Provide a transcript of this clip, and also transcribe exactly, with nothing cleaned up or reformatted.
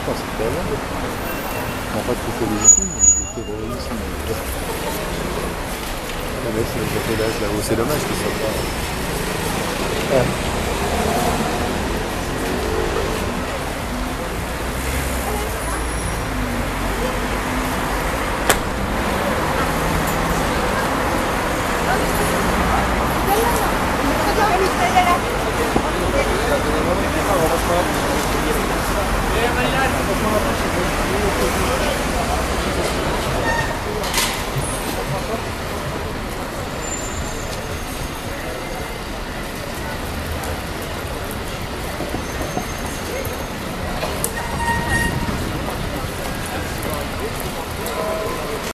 Putain, c'est pas long. En fait, il faut les outils, mais il faut vraiment ici. Ah, mais c'est les appelages là-haut, c'est dommage que ça soit pas. Ouais.